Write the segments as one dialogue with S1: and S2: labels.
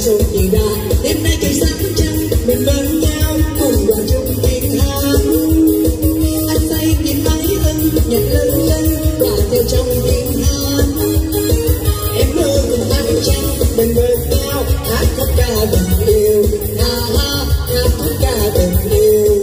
S1: số gì ra. Đêm nay cây sáng trăng mình bên nhau cùng đoàn chung tiếng hát. Anh say tìm mái ân nhặt lân lân và theo trong tiếng hát. Em mơ cùng ánh trăng mình bên nhau hát khúc ca tình yêu. Ha ha hát khúc ca tình yêu.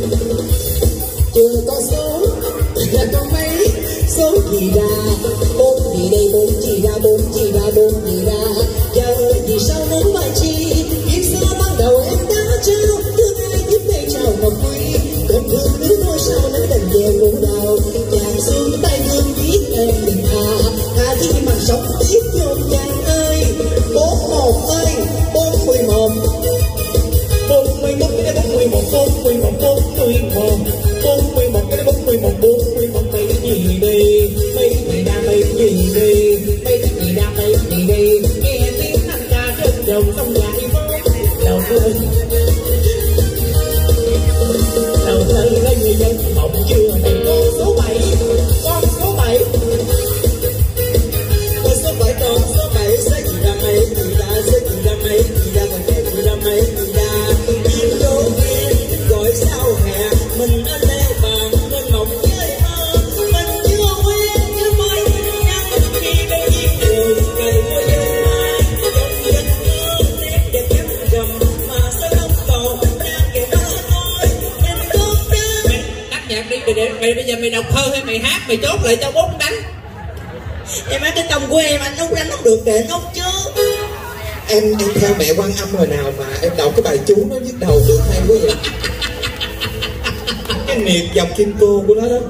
S1: Chưa có số là có mấy số gì ra. Bốn gì đây bốn gì ra bốn gì ra bốn gì ra. Giờ vì sao muốn mà chi biết sao ban đầu em đã trao thương ai giúp đây chào ngọc quý. Còn thương đứa thôi sao lấy đành về ngủ đầu. Chàng xuống tay thương biết em đừng tha khi mà sống tiếp nhộn nhàng ơi. 41 ơi 41 41 cái 41 41 41 41 cái 41 41 mấy gì đi mấy gì đang mấy gì đi mấy gì đang mấy gì đi. Nghe tiếng anh ca trên đồng sông dài với đầu thơ lấy người dân mộng chưa này. Con số 7 con số 7 con số 7 con số 7 sẽ gì ra mấy gì ra sẽ gì ra mấy gì ra còn thêm gì ra mấy gì ra. Biết đố nghe gọi sao hè mình đã leo bàn nên mộng với mơ. Mình chưa quen chứ mới nhắn khi đôi duyên đường cây môi dương mai trong giấc mơ nét đẹp nhắm rầm mà sao đông cầu đang kề đó thôi em tốt chứ. Mày tắt nhạc đi mày bây giờ mày đọc thơ hay mày hát mày chốt lại cho bốn đánh. Em hát cái tông của em anh Út đánh không được để Út chứ. Em theo mẹ Quan Âm hồi nào mà em đọc cái bài chú nó nhức đầu được hay quá vậy. Cái miệt dọc kim cô của nó đó.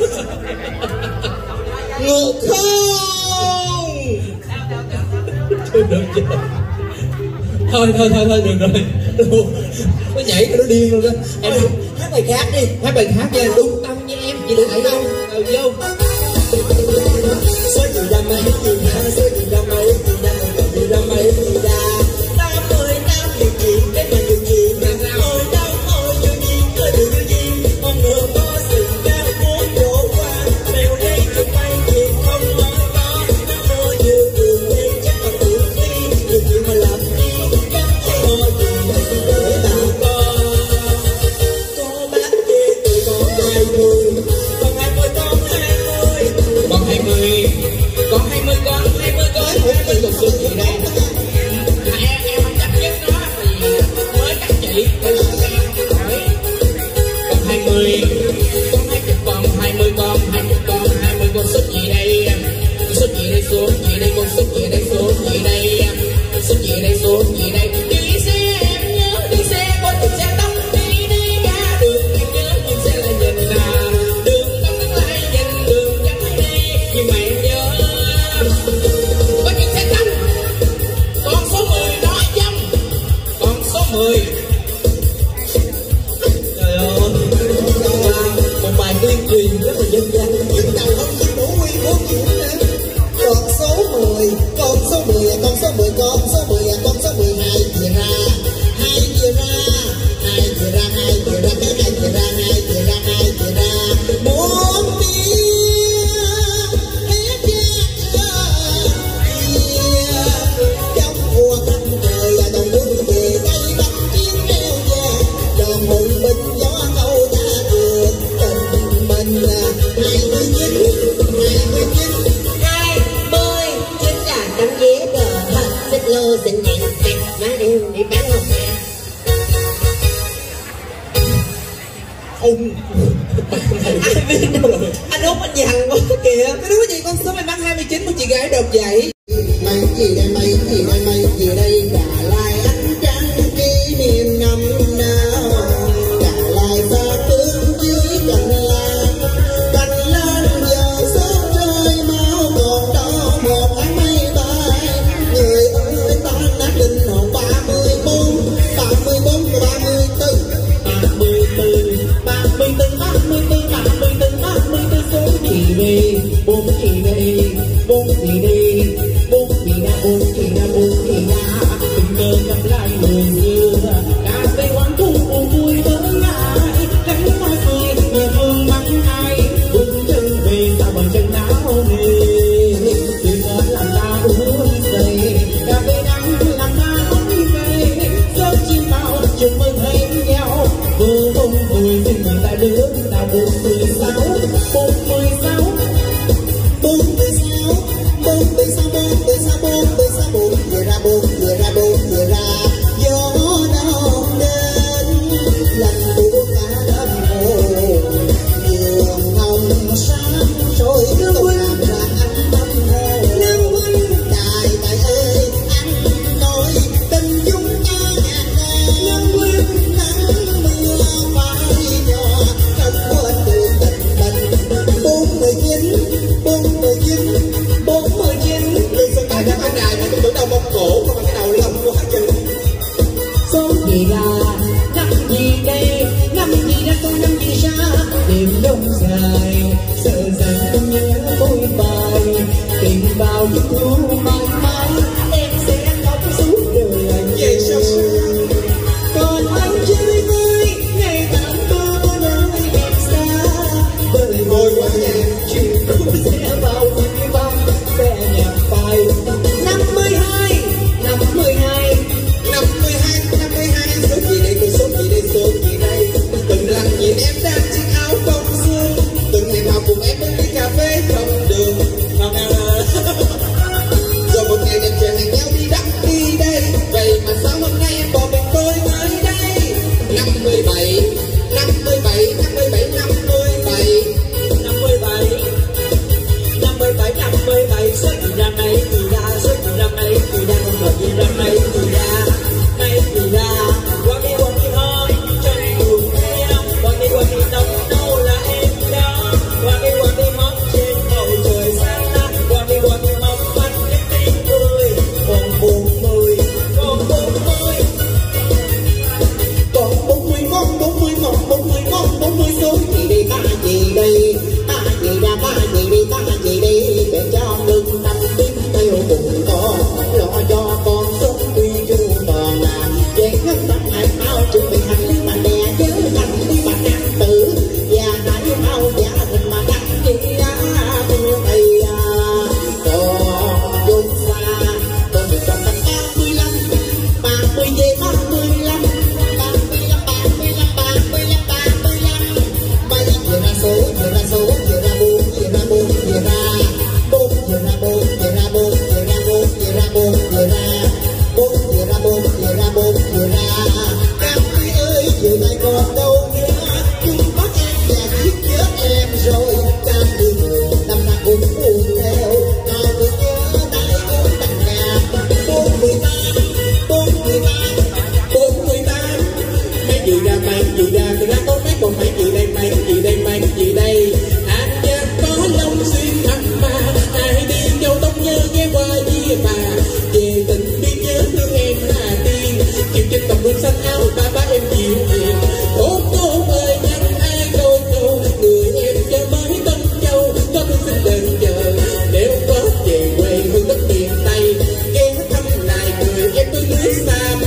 S1: Ngược không. Được chưa? Thôi được rồi. Nó nhảy nó điên luôn đó. Em hát bài khác đi. Hát bài khác nha. Đúng tâm với em. Chị được thấy không? Vô. Số gì ra mấy gì ra. Số gì ra mấy gì ra. Còn gì ra mấy gì ra. 80 năm điều gì. Cái mà điều gì. Ôi đâu ôi điều gì. Ôi điều gì. Con ngựa có sự cao cuốn đổ qua. Mèo đây chụp bay gì không nói có. Nó môi như đường đi chắc là tự ti. Điều gì mà làm đi. Chắc có gì để ta coi. Có bác đi từ con 20. Còn 20 con 20. Còn 20 còn 20 con 20 con hút mình được sự gì đây. Em không chấp nhất nó vì mới cắt chị. Còn 20 con 20 con 20 con 20 con xuất gì đây. Xuất gì đây xuống gì đây con xuất gì đây xuống gì đây. Xuất gì đây xuống gì đây. Đi xe em nhớ đi xe con đi xe tóc đi đi ra đường em nhớ nhìn xe là nhìn là đường tóc nó lại nhìn đường chẳng thấy đi nhưng mà em nhớ có chiếc xe tóc. Con số 10 nói dâm con số 10. Trời ơi một bài tuyên truyền rất là dân gian. Nhưng đầu không chỉ đủ quy bốn chữ nữa. Con số 10 con số 10 con số 10 con số 10 con số 12 chia ra hai chia ra hai chia ra hai chia ra cái hai chia ra hai chia ra hai chia ra bốn trong mùa canh trời đồng quân về cây bánh chiến neo về tròn mừng binh gió câu ta vừa tình mình 29 là tấm vé cờ thật xích lô xinh nhẹn xẹt má em đi bán không mẹ. Ông anh Út anh dằn quá kìa. Cái đứa gì con số mày bán 29 của chị gái đột vậy. Mấy gì đây mấy gì đây mấy gì đây. Trả lại ánh trăng kỷ niệm năm nào. Trả lại xa phương dưới cành lan giờ sớm trời máu còn đó một tháng mây bay. Người ơi ta nát linh hồn 34 34 số gì đi bốn gì đi bốn gì đi bốn gì ra bốn gì ra bốn gì ra. Tình cờ gặp lại người xưa cà phê quán thu vui với ai cánh hoa cười nhẹ thương mắng ai bước chân về ta bằng chân áo nề. Tình cờ làm ta uống say cà phê đắng làm ta 40 xin mời ta đứng là 46 46 46 46 46 46 4 vừa ra 4 vừa ra 4 vừa ra gió đông đến lần buông cả đêm hồ đường hồng sáng rồi tôi làm ra anh tâm hồ nắng huynh đại đại ơi anh nói tình chúng ta ngàn nè nắng huynh nắng mưa phải nhỏ không quên được tình mình 49 49 49 lương xuân tài đáp án đài mà tôi tưởng đâu mông cổ mà cái đầu lông quá chừng số gì ra năm gì đây năm gì ra tôi năm gì ra đêm đông dài sợ rằng không nhớ môi bài tìm vào những thu mãi mãi em sẽ khóc suốt đời anh về sao còn anh chơi vơi ngày tạm bơ có nơi đẹp xa bởi ngồi qua nhà chuyện cũng sẽ vào vui vong sẽ nhạc bài 52 52 52 52 số gì đây tôi số gì đây số gì đây từng lần nhìn em đang chiếc áo bông xương từng ngày nào cùng em đến ly cà phê không đường rồi một ngày đẹp trời hẹn nhau đi đắp đi đây vậy mà sao hôm nay em bỏ mình tôi mới đây 57 57 57 57 57 57 57 số gì ra mấy thì ra số gì ra mấy thì ra không gọi gì ra mấy thì ra qua đi thôi trong đường em qua đi đông đâu là em đó qua đi hót trên bầu trời sáng lạ qua đi mong mắt những tiếng cười còn 40 còn 40 còn 40 con 40 còn 40 con 40 số gì đây ta gì đây ta gì ra ta gì đây ta gì đây để cho lưng tâm tiếng theo bụng con lo cho con sống tuy chưa còn là về ngân tâm hãy ao chuẩn bị hành lý mà đè nhớ hành lý mà nam tử và hãy ao gia đình mà đăng ký ra thương thầy còn dung xa còn được trong năm 35 30 về 35 vừa ra số vừa ra 4 vừa ra 4 vừa ra 4 vừa ra 4 vừa ra 4 vừa ra 4 vừa ra 4 vừa ra 4 vừa ra 4 vừa ra 4 vừa ra 4 vừa ra các quý ơi chiều nay còn đâu nữa chúng bắt em và giết chết em rồi cam đi người năm năm cũng buồn theo nào tôi nhớ tay cũng tặng nhà 48 mấy gì ra tôi đã có mấy còn mấy gì đây mấy gì đây anh nhớ có lòng xuyên thẳm mà ai đi nhau tóc nhớ ghé qua với bà về tình biết nhớ thương em là tiên chịu trên tầm gương xanh áo ta bá em dịu hiền ôm cô ơi nhắn ai đôi câu người em chờ mới tân châu có tôi xin đừng chờ nếu có về quê hương đất miền tây ghé thăm lại người em tôi lưới xàm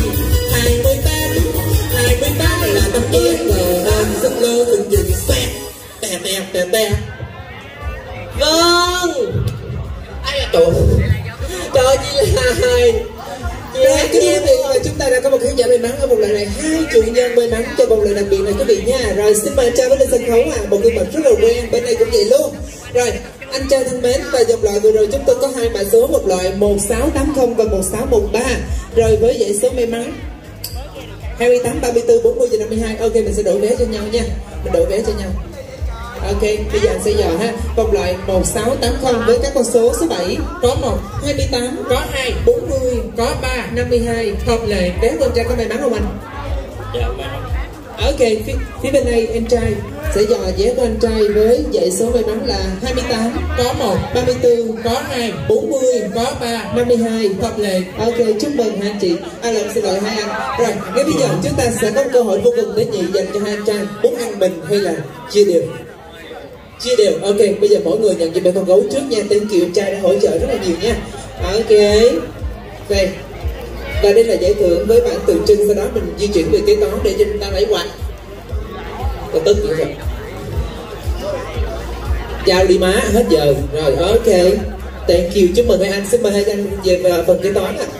S1: 28 là năm em ngờ anh rất lơ từng dừng xe tè vâng ai là trời chị là quý vị và chúng ta đã có một khán giả may mắn ở một lần này 2 chủ nhân may mắn cho một lần đặc biệt này quý vị nha. Rồi xin mời Trai lên sân khấu một gương mặt rất là quen bên đây cũng vậy luôn. Rồi anh Trai thân mến, và dòng loại vừa rồi chúng tôi có 2 mã số, một loại 1680 và 1613. Rồi với dãy số may mắn 28, 34, 40 và 52. Ok, mình sẽ đổi vé cho nhau nha. Mình đổi vé cho nhau. Ok, bây giờ anh sẽ dò ha. Vòng loại 1680 với các con số 7 có 1, 28, có 2, 40, có 3, 52. Hợp lệ, vé của anh Trai có may mắn không anh?
S2: Dạ, may mắn.
S1: Ok, phía bên đây em Trai sẽ dò vé của anh Trai với dãy số may mắn là 28, có 1, 34, có 2, 40, có 3, 52. Hợp lệ. Ok, chúc mừng hai anh chị. Xin lỗi hai anh. Rồi, ngay bây giờ chúng ta sẽ có một cơ hội vô cùng tế nhị dành cho hai anh Trai. Muốn ăn mình hay là chia đều? Chia đều. Ok, bây giờ mỗi người nhận cho bé con gấu trước nha. Thank you, Trai đã hỗ trợ rất là nhiều nha. Ok. Đây. Và đây là giải thưởng với bản tượng trưng, sau đó mình di chuyển về kế toán để cho chúng ta lấy quạt. Có tức vậy rồi. Chào đi má, hết giờ. Rồi, ok. Thank you, chúc mừng hai anh. Xin mời hai anh về phần kế toán ạ.